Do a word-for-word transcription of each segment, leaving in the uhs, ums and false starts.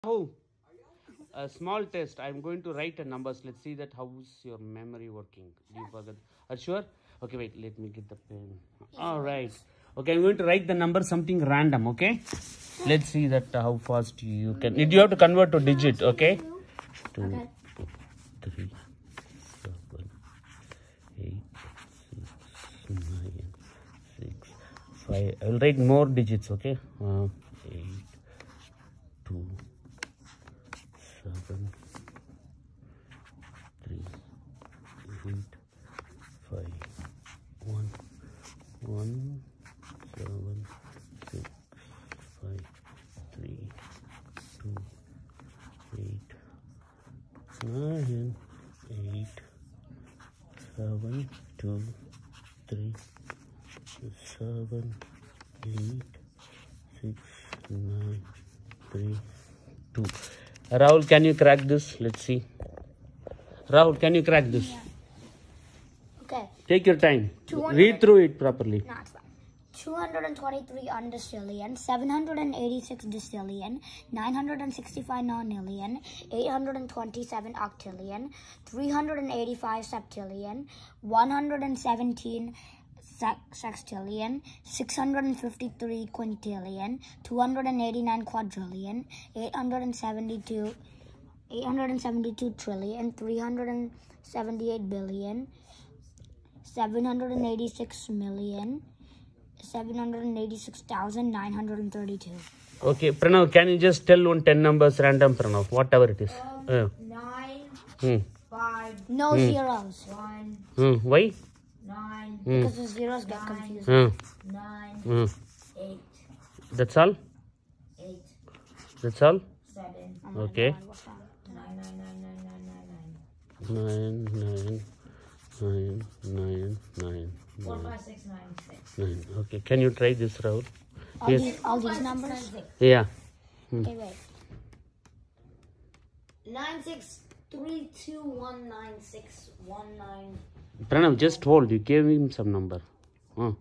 Oh, a small test. I'm going to write a numbers. Let's see that how's your memory working. Do you forget? Are you sure? Okay, wait. Let me get the pen. All right. Okay, I'm going to write the number something random. Okay. Let's see that uh, how fast you can. You have to convert to digit. Okay. Two, Okay. three, seven, eight, six, nine, six, five. I will write more digits. Okay. Uh, eight, two. Seven, three, eight, five, one, one, seven, six, five, three, two, eight, nine, eight, seven, two, three, seven, eight, six, nine, three, two. Rahul, can you crack this? Let's see. Rahul, can you crack this? Yeah. Okay. Take your time. Read through it properly. No, it's fine. two hundred twenty-three undecillion, seven hundred eighty-six decillion, nine hundred sixty-five nonillion, eight hundred twenty-seven octillion, three hundred eighty-five septillion, one hundred seventeen sextillion, six hundred fifty-three quintillion, two hundred eighty-nine quadrillion, eight hundred seventy-two, eight hundred seventy-two trillion, three hundred seventy-eight billion, seven hundred eighty-six million, seven hundred eighty-six thousand nine hundred thirty-two. Okay, Pranav, can you just tell one ten numbers random, Pranav, whatever it is? Um, uh. Nine, Hmm. five, No Hmm. zeros. one, Hmm. Why? nine, Hmm. Because the zeros get Nine. confusing. Hmm. nine, Hmm. eight, That's all? eight, That's all? seven, Oh my Okay. God, what's that? nine, nine, nine, nine, nine, nine, Nine, nine, nine, nine, nine, four, nine, five, six, nine, six. nine. Okay, can you try this, Rahul? All, Yes. these, all these numbers? Yeah. Okay, wait. Nine, six, three, two, one, nine, six, one, nine. Pranav, just hold. You gave him some number. Huh.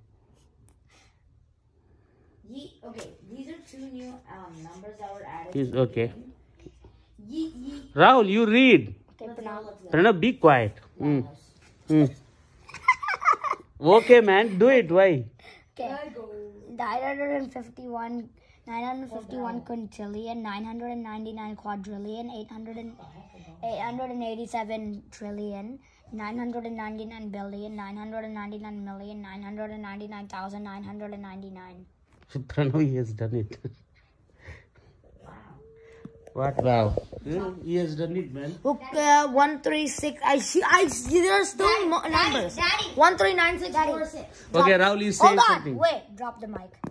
Ye okay, these are two new um numbers that were added. Yes, to the okay. game. Ye ye. Rahul, you read. Okay, Let's go, Pranav. let's go. Pranav, be quiet. Hmm. Nice. Hmm. Okay, man, do it. Why? Okay. I go. nine hundred fifty-one, nine hundred fifty-one quintillion, nine hundred ninety-nine quadrillion, eight hundred, eight hundred eighty-seven trillion, nine hundred ninety-nine billion, nine hundred ninety-nine million, nine hundred ninety-nine thousand nine hundred ninety-nine. Pranav, he has done it. Wow. What? Wow. Yeah, he has done it, man. Okay, one, three, six. I see. I see. There are still mo numbers. Daddy. One, three, nine, six, Daddy. four, six. Okay, Rahul, you say Hold on. something. Wait, drop the mic.